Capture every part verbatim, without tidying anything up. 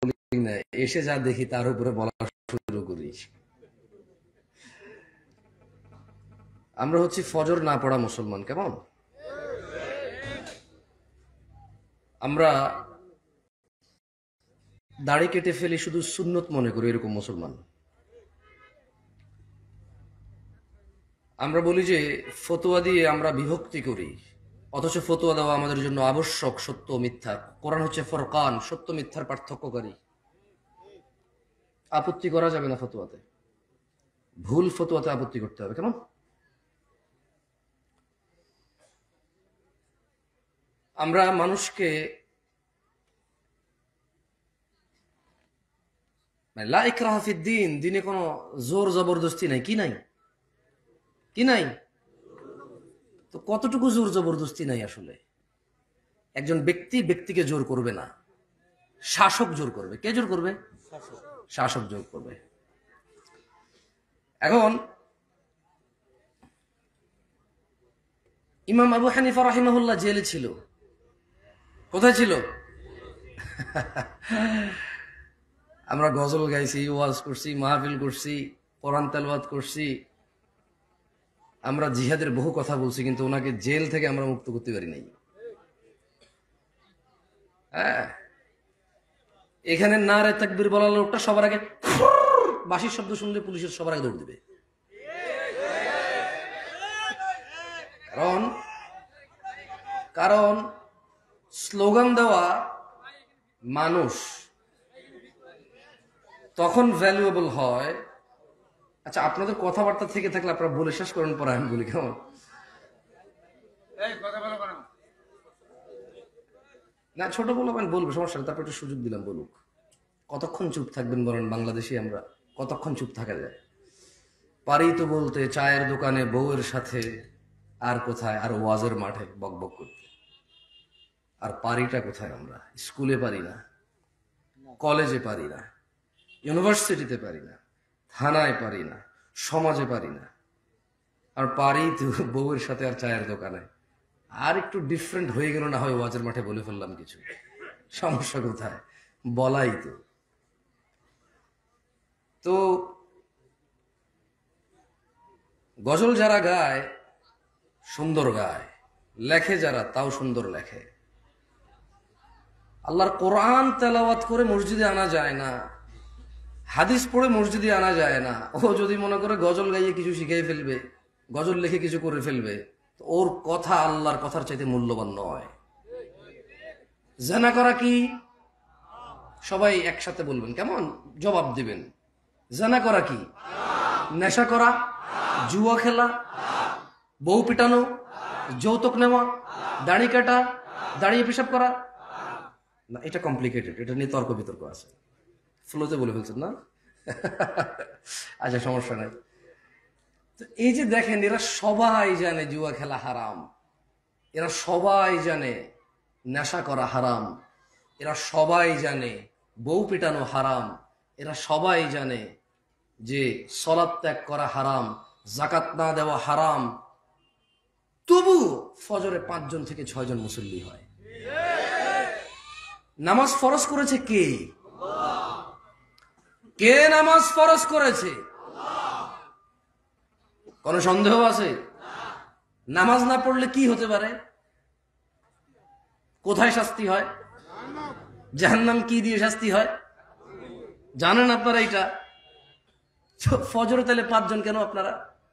বলি না, এসে যা দেখি তার উপরে বলা শুরু করি। আমরা হচ্ছি ফজর না পড়া মুসলমান, কেমন? আমরা দাড়ি কেটে ফেলি শুধু সুন্নত মনে করি, এরকম মুসলমান। আমরা বলি যে ফতোয়া দিয়ে আমরা বিভক্তি করি, অথচ ফতোয়া দেওয়া আমাদের জন্য আবশ্যক। সত্য মিথ্যা, কোরআন হচ্ছে ফরকান, সত্য মিথ্যার পার্থক্যকারী। আপত্তি করা যাবে না ফতোয়াতে, ভুল ফতোয়াতে আপত্তি করতে হবে, কেমন? আমরা মানুষকে লা ইকরাহা ফিদ্দীন, দিনে কোনো জোর জবরদস্তি নাই। কি নাই? কি নাই? তো কতটুকু জোর জবরদস্তি নাই আসলে? একজন ব্যক্তি ব্যক্তিকে জোর করবে না, শাসক জোর করবে। কে জোর করবে? শাসক জোর করবে। এখন ইমাম আবু হানিফা রাহিমাহুল্লাহ জেলে ছিল। কোথায় ছিল? আমরা গজল গাইছি, ওয়াজ করছি, মাহফিল করছি, কোরআন তেলাওয়াত করছি, আমরা জিহাদের বহু কথা বলছি, কিন্তু ওনাকে জেল থেকে আমরা মুক্ত করতে পারি নাই। হ্যাঁ, এখানে নারে তাকবীর বলা লোকটা সবার আগে বাঁশির শব্দ শুনলে পুলিশের সবার আগে দৌড় দিবে। কারণ কারণ স্লোগান দেওয়া মানুষ তখন ভ্যালুয়েবল হয়। আচ্ছা, আপনাদের কথাবার্তা থেকে থাকলে আপনারা বলে শেষ করেন, পরে আমি বলি, কেমন? না, ছোট বলবেন, বলবো, সমস্যা নেই, তারপর একটু সুযোগ দিলাম, বলুক। কতক্ষণ চুপ থাকবেন বলেন? বাংলাদেশি আমরা কতক্ষণ চুপ থাকা যায়? পারি তো বলতে চায়ের দোকানে বউয়ের সাথে, আর কোথায়? আর ওয়াজের মাঠে বক বক করতে। আর পারিটা কোথায়? আমরা স্কুলে পারি না, কলেজে পারি না, ইউনিভার্সিটিতে পারি না, থানায় পারি না, সমাজে পারি না। আর পারি তো বউয়ের সাথে আর চায়ের দোকানে। আর একটু ডিফারেন্ট হয়ে গেল না হয় ওয়াজের মাঠে বলে ফেললাম কিছু, সমস্যা কোথায়? বলাই তো। তো গজল যারা গায় সুন্দর গায়, লেখে যারা তাও সুন্দর লেখে। আল্লাহর কোরআন তেলাওয়াত করে মসজিদে আনা যায় না, হাদিস পড়ে মসজিদে আনা যায় না। ও যদি মনে করে গজল গাইয়ে কিছু শিখিয়ে ফেলবে, গজল লিখে কিছু করে ফেলবে, তো ওর কথা আল্লাহর কথার চাইতে মূল্যবান নয়। জিনা করা কি? সবাই একসাথে বলবেন, কেমন? জবাব দিবেন। জিনা করা কি? নেশা করা, জুয়া খেলা, বউ পিটানো, যৌতুক নেওয়া, দাড়ি কাটা, দাঁড়িয়ে পেশাব করা না। এটা কমপ্লিকেটেড, এটা নিয়ে তর্ক বিতর্ক আছে। ফ্লোতে বলে ফেলছেন না? আচ্ছা, সমস্যা নাই। তো এই যে দেখেন, এরা সবাই জানে জুয়া খেলা হারাম, এরা সবাই জানে নেশা করা হারাম, এরা সবাই জানে বউ পিটানো হারাম, এরা সবাই জানে যে সলাত ত্যাগ করা হারাম, জাকাত না দেওয়া হারাম। তবু ফজরে পাঁচজন থেকে ছয়জন মুসল্লি হয়। নামাজ ফরজ করেছে কে? কে নামাজ ফরজ করেছে? কোন সন্দেহ আছে? নামাজ না পড়লে কি হতে পারে? কোথায় শাস্তি হয়? জাহান্নাম। কি দিয়ে শাস্তি হয় জানেন আপনারা? এটা ফজরে তাহলে পাঁচজন কেন আপনারা?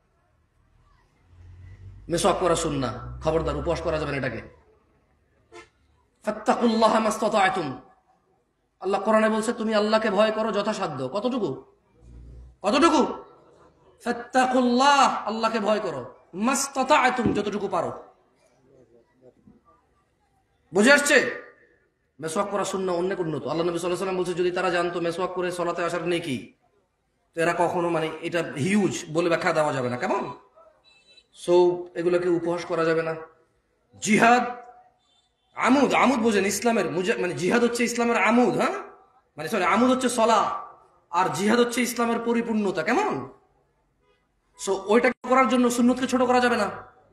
মেসওয়াক করা সুন্নাহ, খবরদার উপবাস করা যাবে না এটাকে। ফাত্তাকুল্লাহ মাসতাতা'তুম, আল্লাহ কোরআনে বলছে তুমি আল্লাহকে ভয় করো যথাসাধ্য। কতটুকু? কতটুকু? ফাত্তাকুল্লাহ, আল্লাহকে ভয় করো, মাসতাতা'তুম, যতটুকু পারো। বুঝে আসছে? মেসওয়াক করা সুন্নাহ অনেক উন্নত। আল্লাহ নবী সাল্লাল্লাহু আলাইহি ওয়াসাল্লাম বলছে যদি তারা জানতো মেসওয়াক করে সালাতে আসার নেকি, তো এরা কখনো, মানে এটা হিউজ বলে ব্যাখ্যা দেওয়া যাবে না, কেমন? সো এগুলোকে উপহাস করা যাবে না। জিহাদ আমুদ, আমুদ বোঝেন ইসলামের, মানে জিহাদ হচ্ছে ইসলামের আমুদ। হ্যাঁ, মানে সরি, আমুদ হচ্ছে সলাহ, আর জিহাদ হচ্ছে ইসলামের পরিপূর্ণতা, কেমন? সো ওইটা করার জন্য সুন্নতকে ছোট করা যাবে না।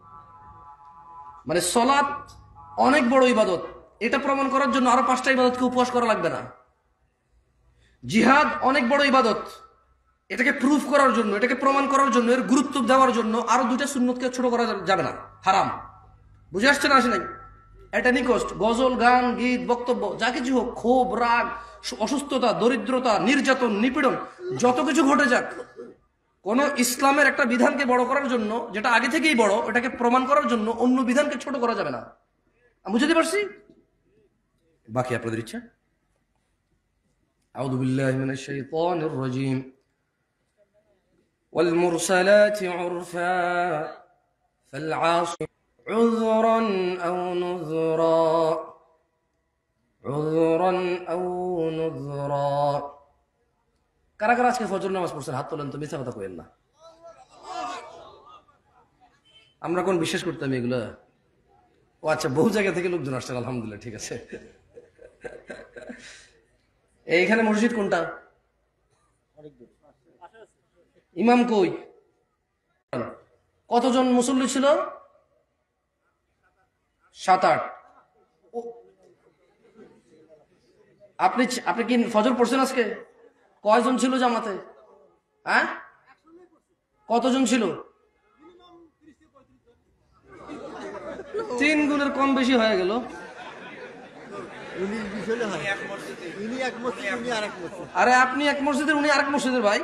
মানে সলাত অনেক বড় ইবাদত, এটা প্রমাণ করার জন্য আরো পাঁচটা ইবাদতকে উপহাস করা লাগবে না। জিহাদ অনেক বড় ইবাদত, এটাকে প্রুফ করার জন্য, এটাকে প্রমাণ করার জন্য, এর গুরুত্ব দেওয়ার জন্য আরো দুইটা সুন্নতকে ছোট করা যাবে না, হারাম। বুঝে আসছে না আসে নাই? এটা নিকষ্ট গজল, গান, গীত, বক্তব্য যা কিছু হোক, ক্ষোভ, রাগ, অসুস্থতা, দরিদ্রতা, নির্যাতন, নিপীড়ন, যত কিছু ঘটে যাক, কোন ইসলামের একটা বিধানকে বড় করার জন্য, যেটা আগে থেকেই বড়, এটাকে প্রমাণ করার জন্য অন্য বিধানকে ছোট করা যাবে না। বুঝতে পারছি? বাকি আপনাদের ইচ্ছা। আউযু বিল্লাহি মিনাশ শাইতানির রাজীম। والمرسلات عرفا فالعاصف عذرا أو نذرا عذرا أو نذرا। কারা কারা আজকে ফজর নামাজ পড়ছেন? হাত তোলেন তো, মিথ্যা কথা কইেন না। আমরা কোন বিশ্বাস করতাম এগুলো? ও আচ্ছা, বহু জায়গা থেকে লোকজন আসছেন, আলহামদুলিল্লাহ, ঠিক আছে। এইখানে মসজিদ কোনটা? ইমাম কই? কতজন মুসল্লি ছিল? সাত আট। আপনি আপনি কি ফজর পড়ছেন আজকে? কয়জন ছিল জামাতে? হ্যাঁ, কতজন ছিল? তিন গুণের কম বেশি হয়ে গেল। আরে আপনি এক মসজিদের, উনি আরেক মসজিদের ভাই,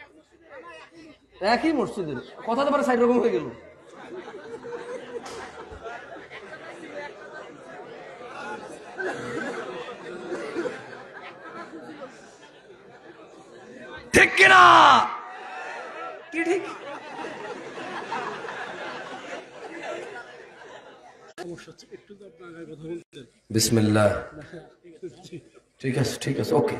একই মসজিদের, কথা তো পারে সাইড রকম হয়ে গেল। ঠিক কিনা? কি ঠিক? বিসমিল্লাহ। ঠিক আছে, ঠিক আছে, ওকে।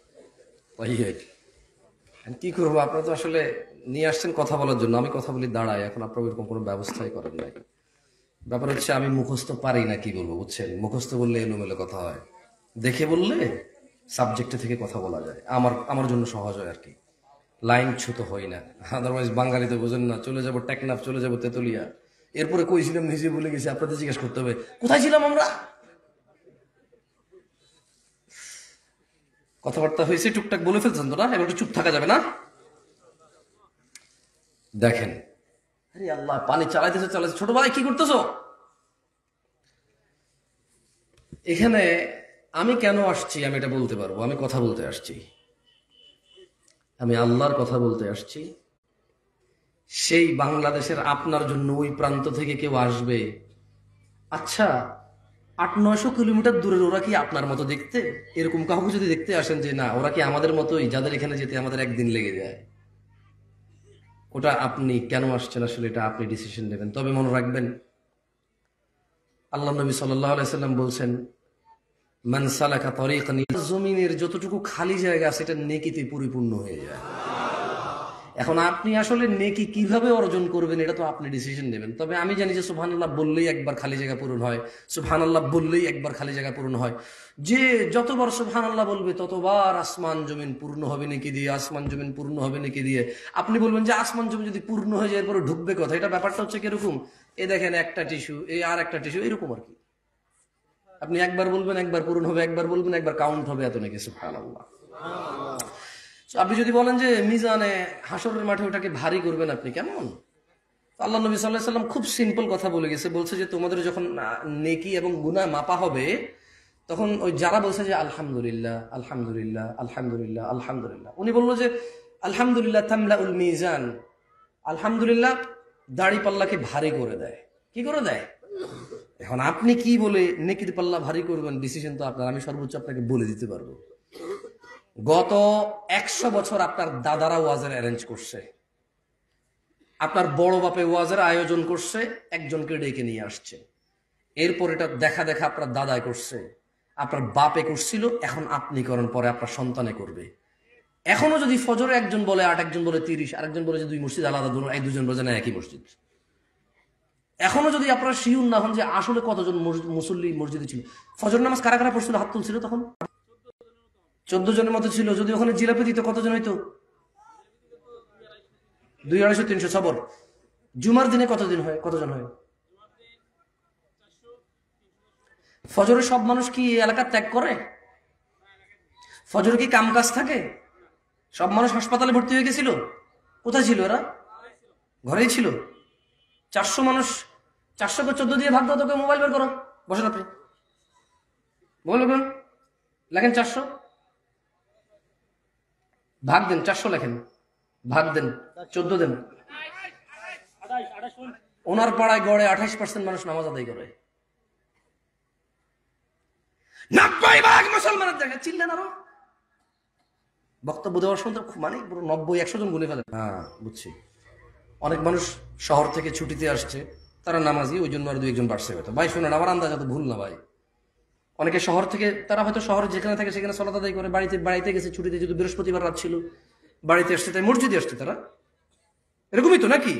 কি করবো, আপনারা তো আসলে নিয়ে আসছেন কথা বলার জন্য, আমি কথা বলি দাঁড়াই। এখন আপনারা এরকম কোনো ব্যবস্থাই করেন নাই। ব্যাপার হচ্ছে আমি মুখস্থ পারি না, কি বলবো বুঝছেন? মুখস্থ বললে এলোমেলো কথা হয়, দেখে বললে সাবজেক্টে থেকে কথা বলা যায়, আমার আমার জন্য সহজ হয় আর কি। লাইন ছুত হই না, আদারওয়াইজ বাঙালিতে বোঝেন না, চলে যাবো টেকনাফ, চলে যাবো তেতুলিয়া, এরপরে কই ছিলাম নিজে বলে গেছি, আপনাদের জিজ্ঞেস করতে হবে কোথায় ছিলাম আমরা। কথাবার্তা হয়েছে, টুকটাক বলে ফেলছেন তো না, এবার একটু চুপ থাকা যাবে না? দেখেন, আরে আল্লাহ, পানি চালাইতেছে চালাইছে। ছোট ভাই কি করতেছো এখানে? আমি কেন আসছি আমি এটা বলতে পারবো। আমি কথা বলতে আসছি, আমি আল্লাহর কথা বলতে আসছি। সেই বাংলাদেশের আপনার জন্য ওই প্রান্ত থেকে কেউ আসবে, আচ্ছা আট নয়শো কিলোমিটার দূরের, ওরা কি আপনার মতো দেখতে? এরকম কাউকে যদি দেখতে আসেন যে না ওরা কি আমাদের মতোই, যাদের এখানে যেতে আমাদের একদিন লেগে যায়, ওটা আপনি কেন আসছেন আসলে এটা আপনি ডিসিশন নেবেন। তবে মনে রাখবেন, আল্লাহ নবী সাল্লাল্লাহু আলাইহি সাল্লাম বলছেন, মান সালাকা তরিকান, জমিনের যতটুকু খালি জায়গা আছে এটা নেকিতে পরিপূর্ণ হয়ে যায়। এখন আপনি আসলে নেকি কিভাবে অর্জন করবেন এটা তো আপনি ডিসিশন নেবেন। তবে আমি জানি যে সুবহানাল্লাহ বললেই একবার খালি জায়গা পূরণ হয়, সুবহানাল্লাহ বললেই একবার খালি জায়গা পূরণ হয়। যে যতবার সুবহানাল্লাহ বলবে ততবার আসমান জমিন পূর্ণ হবে নেকি দিয়ে, আসমান জমিন পূর্ণ হবে নেকি দিয়ে। আপনি বলবেন যে আসমান জমিন যদি পূর্ণ হয়ে যায় এরপরে ঢুকবে কথা, এটা ব্যাপারটা হচ্ছে কিরকম, এ দেখেন একটা টিস্যু, এই আর একটা টিস্যু, এরকম আর কি। আপনি একবার বলবেন একবার পূরণ হবে, একবার বলবেন একবার কাউন্ট হবে, এত নাকি সুবহানাল্লাহ। আপনি যদি বলেন যে মিজানে হাসরের মাঠে ওটাকে ভারী করবেন, আপনি কেমন? আল্লাহ নবী সাল্লাল্লাহু আলাইহি সাল্লাম খুব সিম্পল কথা বলে গেছে, বলছে যে তোমাদের যখন নেকি এবং গুনাহ মাপা হবে তখন ওই যারা বলছে যে আলহামদুলিল্লাহ আলহামদুলিল্লাহ আলহামদুলিল্লাহ আলহামদুলিল্লাহ, উনি বললো যে আলহামদুলিল্লাহ তামলাউল মিজান, আলহামদুলিল্লাহ দাড়ি পাল্লাকে ভারী করে দেয়। কি করে দেয়? এখন আপনি কি বলে নেকির পাল্লা ভারী করবেন ডিসিশন তো আপনার। আমি সর্বোচ্চ আপনাকে বলে দিতে পারবো, গত একশো বছর আপনার দাদারা ওয়াজের অ্যারেঞ্জ করছে, আপনার বড় বাপে ওয়াজের আয়োজন করছে, একজনকে ডেকে নিয়ে আসছে, এরপর এটা দেখা দেখা আপনার দাদায় করছে, আপনার বাপে করছিল, এখন আপনি করেন, পরে আপনার সন্তানে করবে। এখনো যদি ফজরে একজন বলে আট, একজন বলে তিরিশ, আরেকজন বলে যে দুই মসজিদ আলাদা, এই দুজন বলে না একই মসজিদ, এখনো যদি আপনারা শিউর না হন যে আসলে কতজন মুসল্লি মসজিদে ছিল, ফজর নামাজ কারা কারা পড়ছিল হাত তুলছিল তখন? চোদ্দ জনের মতো ছিল। যদি ওখানে জিলাপি দিত কতজন হইতো? দুই আড়াইশো তিনশো সবর। জুমার দিনে কতদিন হয়, কতজন হয়? ফজরে সব মানুষ কি এলাকা ত্যাগ করে? ফজর কি কাম কাজ থাকে? সব মানুষ হাসপাতালে ভর্তি হয়ে গেছিল, কোথায় ছিল ওরা? ঘরেই ছিল। চারশো মানুষ, চারশো কে চোদ্দ দিয়ে ভাগ দাও, তোকে মোবাইল বের করো, বসেন আপনি, মোবাইল বের লেখেন চারশো, ভাগ দেন, চারশো লেখেন, ভাগ দেন, চোদ্দ দেন। ওনার পাড়ায় গড়ে আঠাইশ পার্সেন্ট মানুষ নামাজ আদায় করে। নব্বই ভাগ মুসলমানের জায়গায় চিল্লেন আরো বক্তব্য দেওয়ার সময় মানে পুরো নব্বই একশো জন গুনে ফেলে। হ্যাঁ বুঝছি, অনেক মানুষ শহর থেকে ছুটিতে আসছে, তারা নামাজি, ওই জন্য আর দুই একজন বাড়ছে হয়তো। ভাই শুনেন, আমার আন্দাজ এত ভুল না ভাই। অনেকে শহর থেকে, তারা হয়তো শহরে যেখানে থাকে সেখানে সালাত আদায় করে, বাড়িতে বাড়িতে গেছে ছুটিতে, যেহেতু বৃহস্পতিবার রাত ছিল, বাড়িতে আসছে, তাই মসজিদে আসছে তারা, এরকমই তো নাকি?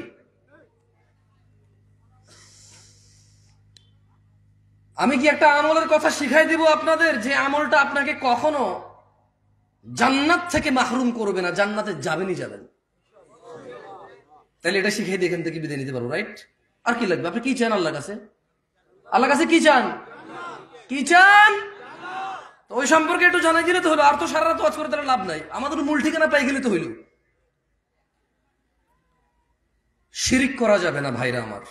আমি কি একটা আমলের কথা শিখাই দিব আপনাদের, যে আমলটা আপনাকে কখনো জান্নাত থেকে মাহরুম করবে না, জান্নাতে যাবেনই যাবেন। তাহলে এটা শিখাই দিয়ে এখান থেকে বিদায় নিতে পারবো, রাইট? আর কি লাগবে? আপনি কি চান আল্লাহর কাছে? আল্লাহর কাছে কি চান? কি চান? তো ওই সম্পর্কে একটু জানাই দিলে তো হলো, আর তো সারা রাত ওয়াজ করে তাহলে লাভ নাই। আমাদের মূল ঠিকানা পাই গেলে তো হইল। শিরিক করা যাবে না ভাইরা আমার।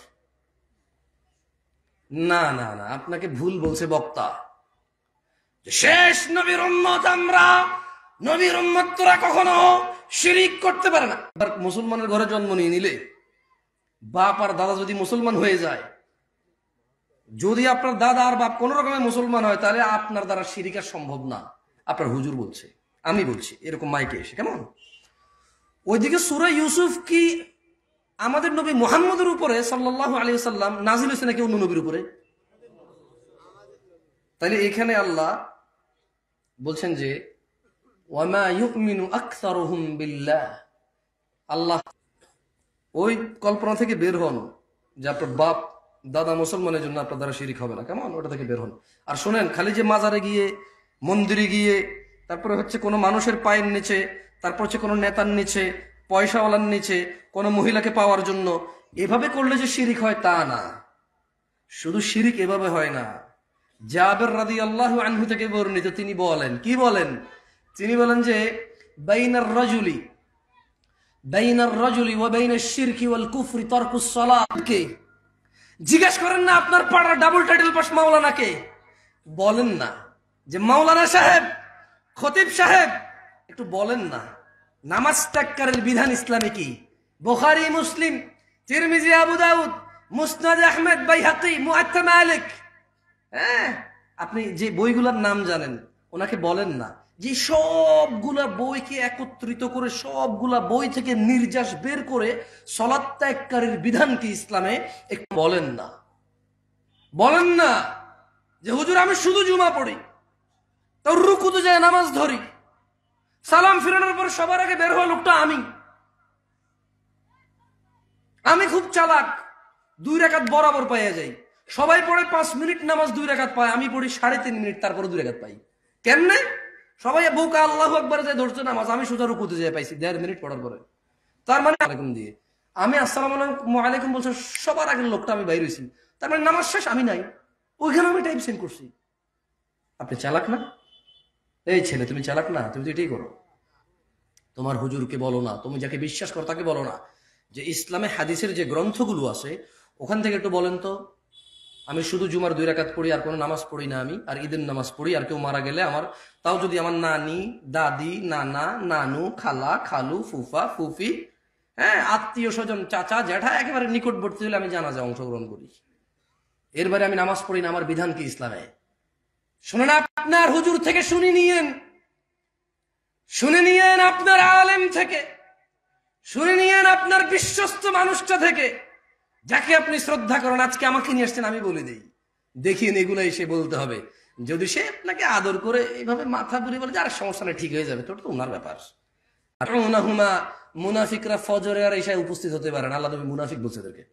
না না না, আপনাকে ভুল বলছে বক্তা। শেষ নবীর উম্মত আমরা, নবীর উম্মত তোরা কখনো শিরিক করতে পারে না। মুসলমানের ঘরে জন্ম নিয়ে নিলে, বাপ আর দাদা যদি মুসলমান হয়ে যায়, যদি আপনার দাদা আর বাপ কোন রকমে মুসলমান হয়, তাহলে আপনার দ্বারা শিরিক আর সম্ভব না। আপনার হুজুর বলছে, আমি বলছি, এরকম মাইকে এসে, কেমন? ওইদিকে সূরা ইউসুফ কি আমাদের নবী মুহাম্মদের উপরে সাল্লাল্লাহু আলাইহি ওয়াসাল্লাম নাজিল হয়েছে নাকি অন্য নবীর উপরে? তাহলে এখানে আল্লাহ বলছেন যে ওয়ামা ইউমিনু আকসারুহুম বিল্লাহ। আল্লাহ ওই কল্পনা থেকে বের হন যে আপনার বাপ দাদা মুসলমানের জন্য আপনার দ্বারা শিরিক হবে না, কেমন? ওটা থেকে বের হন। আর শোনেন, খালি যে মাজারে গিয়ে, মন্দিরে গিয়ে, তারপরে হচ্ছে কোনো মানুষের পায়ের নিচে, তারপর হচ্ছে কোনো নেতার নিচে, পয়সাওয়ালার নিচে, কোনো মহিলাকে পাওয়ার জন্য এভাবে করলে যে শিরিক হয় তা না। শুধু শিরিক এভাবে হয় না। জাবের রাদিয়াল্লাহু আনহু থেকে বর্ণিত, তিনি বলেন, কি বলেন? তিনি বলেন যে বাইনার রাজুলি বাইনার রাজুলি ওয়া বাইনাশ শিরকি ওয়াল কুফরি তারকুস সালাত। কে জিজ্ঞেস করেন না আপনার পাড়ার ডাবল টাইটেল পাস মাওলানা কে? বলেন না যে মাওলানা সাহেব, খতিব সাহেব, একটু বলেন না নামাজ ত্যাগের বিধান ইসলামে কি? বুখারী, মুসলিম, তিরমিজি, আবু দাউদ, মুসনাদ আহমদ, বাইহাকি, মুআত্তা মালিক, হ্যাঁ, আপনি যে বইগুলোর নাম জানেন, ওনাকে বলেন না যে সবগুলা বইকে একত্রিত করে, সবগুলা বই থেকে নির্যাস বের করে সালাত ত্যাগকারীর বিধান কি ইসলামে, একটু বলেন না। বলেন না যে হুজুর আমি শুধু জুমা পড়ি, তাও রুকুতে যায় নামাজ ধরি, সালাম ফিরানোর পর সবার আগে বের হওয়া লোকটা আমি। আমি খুব চালাক, দুই রাকাত বরাবর পাইয়া যাই। সবাই পড়ে পাঁচ মিনিট নামাজ, দুই রাকাত পায়, আমি পড়ি সাড়ে তিন মিনিট, তারপরে দুই রাকাত পাই। কেমনে? সবাই বোকা আল্লাহু আকবার যায় ধরছে নামাজ, আমি সোজা রুকুতে যাই পাইছি দেড় মিনিট পড়ার পরে। তার মানে আলাইকুম দিয়ে আমি আসসালামু আলাইকুম বলছি, সবার আগের লোকটা আমি বাইর হইছি, তার মানে নামাজ শেষ, আমি নাই, ওইখানে আমি টাইম সেন্ড করছি। আপনি চালাক না? এই ছেলে তুমি চালাক না? তুমি তো এটাই করো। তোমার হুজুরকে বলো না, তুমি যাকে বিশ্বাস করো তাকে বলো না যে ইসলামে হাদিসের যে গ্রন্থগুলো আছে ওখান থেকে একটু বলেন তো, আমি শুধু জুমার দুই রাকাত পড়ি, আর কোনো নামাজ পড়ি না আমি, আর ঈদের নামাজ পড়ি, আর কেউ মারা গেলে আমার, তাও যদি আমার নানি, দাদি, নানা, নানু, খালা, খালু, ফুফা, ফুফি, হ্যাঁ, আত্মীয় স্বজন, চাচা, জ্যাঠা, একেবারে নিকটবর্তী হলে আমি জানাজায় অংশগ্রহণ করি। এর বাইরে আমি নামাজ পড়ি না, আমার বিধান কি ইসলামে? শুনেন, আপনার হুজুর থেকে শুনে নিয়েন, শুনে নিয়েন আপনার আলেম থেকে, শুনে নিয়েন আপনার বিশ্বস্ত মানুষটা থেকে, যাকে আপনি শ্রদ্ধা করেন। আজকে আমাকে নিয়ে আসছেন, আমি বলে দিই, দেখিয়ে এগুলো এসে বলতে হবে। যদি সে আপনাকে আদর করে এইভাবে মাথা বুড়ি বলে যে আর সমস্যা নেই, ঠিক হয়ে যাবে, তোর তো ওনার ব্যাপার। মুনাফিকরা ফজরে আর এসে উপস্থিত হতে পারে না, আল্লাহ নবী মুনাফিক বলছে এদেরকে।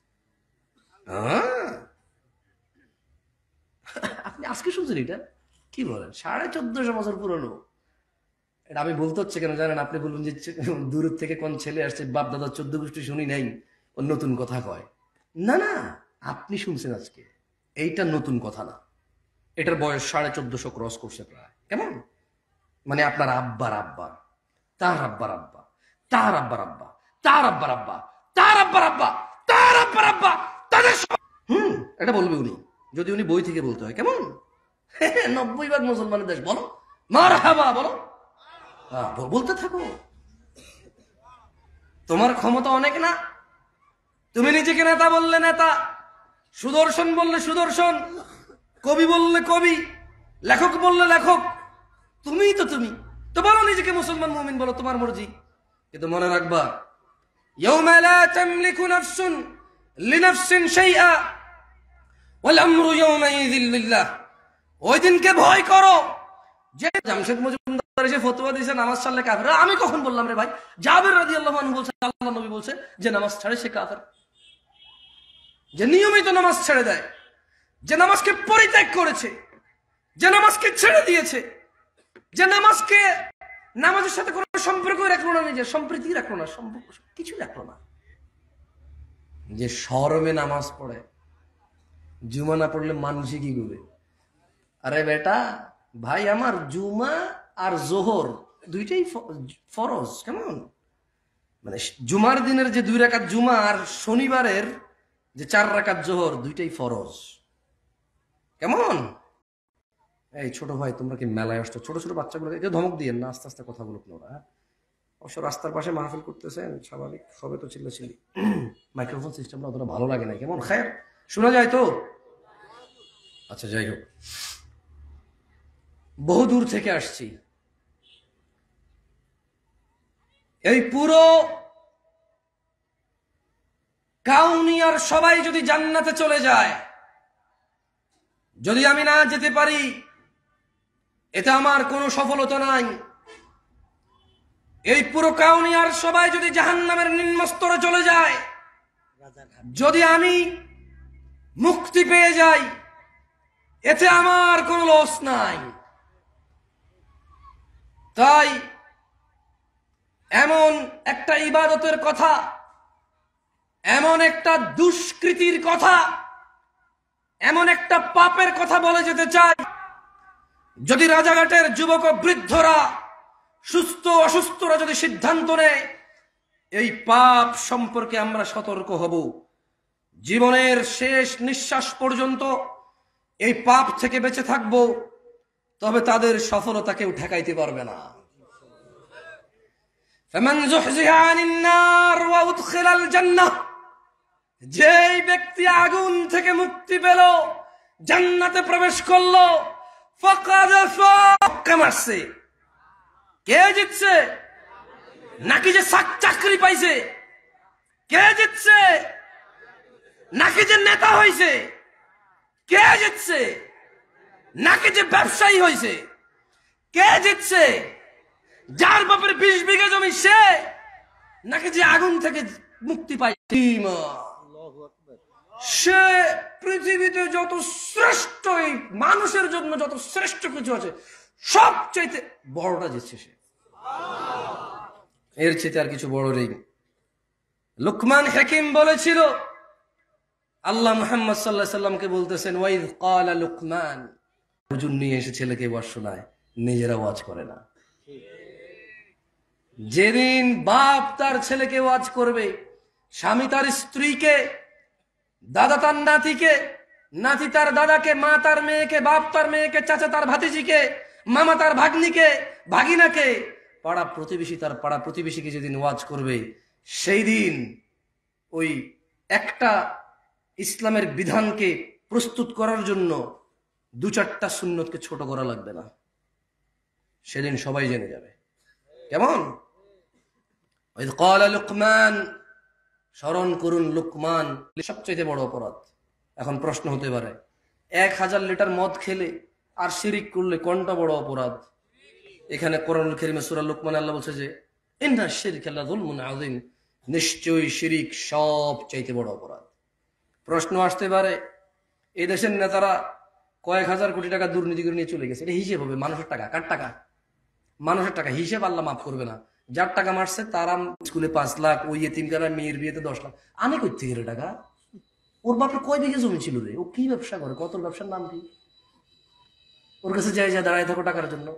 আপনি আজকে শুনছেন এটা? কি বলেন? সাড়ে চোদ্দশো বছর পুরনো। এটা আমি বলতে হচ্ছে কেন জানেন? আপনি বলবেন যে দূর থেকে কোন ছেলে আসছে, বাপ দাদা চোদ্দ গোষ্ঠী শুনি নাই, ও নতুন কথা কয়। না না, আপনি শুনছেন আজকে, এইটা নতুন কথা না। এটার বয়স সাড়ে চোদ্দশো ক্রস করছে প্রায়, কেমন? মানে আপনার আব্বার আব্বা, তার আব্বার আব্বা, তার আব্বার আব্বা, তার আব্বার আব্বা, তার আব্বার আব্বা, তার আব্বার আব্বা, তাদের হুম এটা বলবে উনি, যদি উনি বই থেকে বলতে হয়। কেমন নব্বই ভাগ মুসলমানের দেশ, বলো মারহাবা, বলো বলতে থাকো। তোমার ক্ষমতা অনেক না, তুমি নিজেকে নেতা বললে নেতা, সুদর্শন বললে সুদর্শন, কবি বললে কবি, লেখক বললে লেখক, তুমিই তো তুমি তো বলো নিজেকে মুসলমান মুমিন বলো, তোমার মর্জি। কিন্তু মনে রাখবা, ইয়াউমা লা তামলিকু নাফসুন লিনাফসিন শাইআ ওয়াল আমরু ইয়াউমাইযিন লিল্লাহ। ওই দিনকে ভয় করো যে জামশেদ মজুমদার এসে ফতোয়া দিয়েছে নামাজ ছাড়লে কাফের। আমি কখন বললাম রে ভাই? জাবের রাদিয়াল্লাহু আনহু বলছে, আল্লাহর নবী বলছে যে নামাজ ছাড়ে সে কাফের, যে নিয়মিত নামাজ ছেড়ে দেয়, যে নামাজকে পরিত্যাগ করেছে, যে নামাজকে ছেড়ে দিয়েছে, যে নামাজকে নামাজের সাথে কোনো সম্পর্ক রাখলো না, নিজের সম্প্রীতি রাখলো না, সম্পর্ক কিছু রাখলো না, যে শরমে নামাজ পড়ে, জুমা না পড়লে মানুষই কি করবে? আরে বেটা ভাই আমার, জুমা আর জোহর দুইটাই ফরজ। কেমন মানে জুমার দিনের যে দুই রাকাত জুমা আর শনিবারের যে চার রাকাত জোহর দুইটাই ফরজ। কেমন এই ছোট ভাই, তোমরা কি মেলায় আসছো? ছোট ছোট বাচ্চাগুলোকে কেউ ধমক দিয়ে না, আস্তে আস্তে কথা বলুক না ওরা। অবশ্য রাস্তার পাশে মাহফিল করতেছেন, স্বাভাবিক, সবে তো চিল্লাচিল্লি, মাইক্রোফোন সিস্টেমটা অতটা ভালো লাগে না। কেমন খায়ের শোনা যায় তো? আচ্ছা যাই হোক, বহু দূর থেকে আসছি। এই পুরো কাউনিয়ার সবাই যদি জান্নাতে চলে যায়, যদি আমি না যেতে পারি, এটা আমার কোনো সফলতা নাই। এই পুরো কাউনিয়ার সবাই যদি জাহান্নামের নিম্ন স্তরে চলে যায়, যদি আমি মুক্তি পেয়ে যাই, এতে আমার কোনো লস নাই। তাই এমন একটা ইবাদতের কথা, এমন একটা দুষ্কৃতির কথা, এমন একটা পাপের কথা বলে যেতে চাই, যদি রাজাঘাটের যুবক ও বৃদ্ধরা, সুস্থ অসুস্থরা যদি সিদ্ধান্ত নেয় এই পাপ সম্পর্কে আমরা সতর্ক হব, জীবনের শেষ নিঃশ্বাস পর্যন্ত এই পাপ থেকে বেঁচে থাকব, তবে তাদের সফলতা কেউ ঠেকাইতে পারবে না। ফামান যুহযিহা আনিন নার ওয়া উদখিলাল জান্নাহ, যেই ব্যক্তি আগুন থেকে মুক্তি পেল, জান্নাতে প্রবেশ করলো, ফাকাদ ফাকা মারছে। কে জিতছে? নাকি যে চাকরি পাইছে? কে জিতছে? নাকি যে নেতা হয়েছে? কে জিতছে? নাকি যে ব্যবসায়ী হয়েছে? কে জিতছে? যার বাপের বিশ বিঘা জমি সে, নাকি যে আগুন থেকে মুক্তি পাইছে? সে পৃথিবীতে যত শ্রেষ্ঠ, এই মানুষের জন্য যত শ্রেষ্ঠ কিছু আছে সবচাইতে বড়টা জিতছে সে, এর চেয়ে আর কিছু বড় নেই। লুকমান হাকিম বলেছিল, আল্লাহ মুহাম্মদ সাল্লাল্লাহু আলাইহি সাল্লামকে বলতেছেন, ওয়াইদ ক্বালা লুকমান, হুজুর নিয়ে এসে ছেলেকে ওয়াজ শোনায়, নিজেরা ওয়াজ করে না। যেদিন বাপ তার ছেলেকে ওয়াজ করবে, স্বামী তার স্ত্রীকে, দাদা তার নাতিকে, নাতি তার দাদাকে, মা তার মেয়েকে, বাপ তার মেয়েকে, চাচা তার ভাতিজিকে, মামা তার ভাগ্নিকে, ভাগিনাকে, পাড়া প্রতিবেশী তার পাড়া প্রতিবেশীকে যেদিন ওয়াজ করবে, সেই দিন ওই একটা ইসলামের বিধানকে প্রস্তুত করার জন্য দু চারটা সুন্নতকে ছোট করা লাগবে না, সেদিন সবাই জেনে যাবে। কেমন ওই ক্বালা লুকমান, স্মরণ করুন লুকমান, সবচেয়ে বড় অপরাধ। এখন প্রশ্ন হতে পারে, এক হাজার লিটার মদ খেলে আর শিরিক করলে কোনটা বড় অপরাধ? এখানে কোরআনুল কারীমে সূরা লুকমান আল্লাহ বলছে যে ইন্না শিরকা লাযুলমুন আযীম, নিশ্চয়ই শিরিক সবচাইতে বড় অপরাধ। প্রশ্ন আসতে পারে, এই দেশের নেতারা কয়েক হাজার কোটি টাকা দুর্নীতি করে নিয়ে চলে গেছে, এটা হিসেব হবে? মানুষের টাকা, কার টাকা? মানুষের টাকা, হিসেব আল্লাহ মাফ করবে না। যার টাকা মারছে তার স্কুলে পাঁচ লাখ, ওই এতিমখানার মেয়ের বিয়েতে দশ লাখ, আমি কই থেকে রে টাকা? ওর বাপের কয় বিঘে জমি ছিল রে? ও কি ব্যবসা করে? কত ব্যবসার নাম কি? ওর কাছে যাই যা দাঁড়ায় থাকো টাকার জন্য?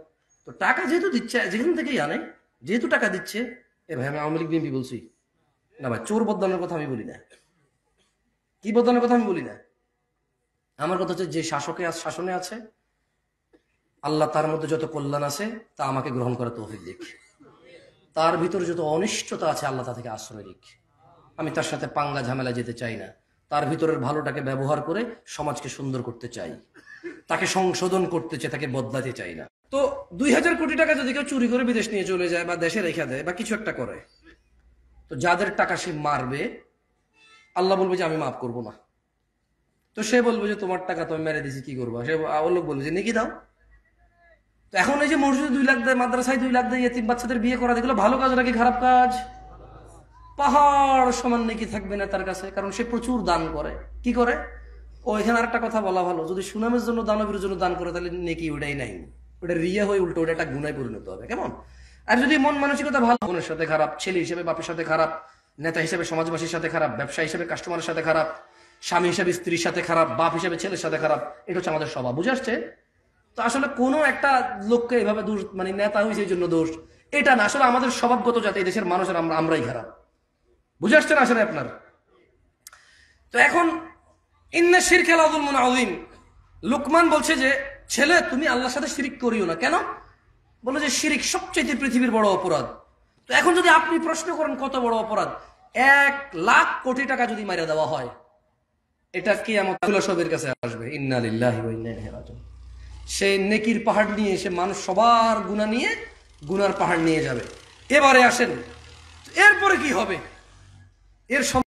তো টাকা যেহেতু দিচ্ছে, যেখান থেকেই আনে, যেহেতু টাকা দিচ্ছে, এ ভাই আমি আওয়ামী লীগ বিএনপি বলছি না ভাই, চোর বদনামের কথা আমি বলি না, কি বদনামের কথা আমি বলি না। আমার কথা হচ্ছে যে শাসকে শাসনে আছে, আল্লাহ তার মধ্যে যত কল্যাণ আছে তা আমাকে গ্রহণ করা তৌফিক দিক, তার ভিতরে যত অনিষ্টতা আছে আল্লাহ তা থেকে আশ্রয় দিক। আমি তার সাথে পাঙ্গা ঝামেলা যেতে চাই না, তার ভিতরের ভালোটাকে ব্যবহার করে সমাজকে সুন্দর করতে চাই, তাকে সংশোধন করতে চাই, তাকে বদলাতে চাই না। তো দুই হাজার কোটি টাকা যদি কেউ চুরি করে বিদেশ নিয়ে চলে যায় বা দেশে রেখে দেয় বা কিছু একটা করে, তো যাদের টাকা সে মারবে আল্লাহ বলবে যে আমি মাফ করবো না। তো সে বলবে যে তোমার টাকা তো আমি মেরে দিছি, কি করবো? সে ও লোক বলবে যে নেকি দাও। তো এখন এই যে মসজিদে দুই লাখ দেয়, মাদ্রাসায় দুই লাখ দেয়, এতিম বাচ্চাদের বিয়ে করা, এগুলো ভালো কাজ নাকি খারাপ কাজ? পাহাড় সমান নেকি থাকবে না তার কাছে, কারণ সে প্রচুর দান করে। কি করে? ও এখানে আরেকটা কথা বলা ভালো, যদি সুনামের জন্য দানবীর জন্য দান করে তাহলে নেকি ওটাই নাই, ওটা রিয়া হয়ে উল্টো ওটা একটা গুনায় পরিণত হবে। কেমন? আর যদি মন মানসিকতা ভালো, বোনের সাথে খারাপ, ছেলে হিসেবে বাপের সাথে খারাপ, নেতা হিসেবে সমাজবাসীর সাথে খারাপ, ব্যবসা হিসেবে কাস্টমারের সাথে খারাপ, স্বামী হিসেবে স্ত্রীর সাথে খারাপ, বাপ হিসেবে ছেলের সাথে খারাপ, এটা হচ্ছে আমাদের স্বভাব। বুঝে আসছে? তো আসলে কোনো একটা লোককে এভাবে দোষ, মানে নেতা হয়েছে এই জন্য দোষ, এটা না, আসলে আমাদের স্বভাবগত যাতে এই দেশের মানুষের আমরা আমরাই খারাপ। বুঝে আসছে না আসলে আপনার? তো এখন ইন্না শিরকা লাযুলমুন আযীম, লুকমান বলছে যে ছেলে তুমি আল্লাহর সাথে শিরিক করিও না। কেন? বলে যে শিরিক সবচেয়ে পৃথিবীর বড় অপরাধ। তো এখন যদি আপনি প্রশ্ন করেন কত বড় অপরাধ, এক লাখ কোটি টাকা যদি মাইরা দেওয়া হয়, এটা কিয়ামত সবের কাছে আসবে। ইন্না লিল্লাহি ওয়া ইন্না ইলাইহি রাজিউন। সে নেকির পাহাড় নিয়ে, সে মানুষ সবার গুনাহ নিয়ে গুনার পাহাড় নিয়ে যাবে। এবারে আসেন এরপরে কি হবে? এর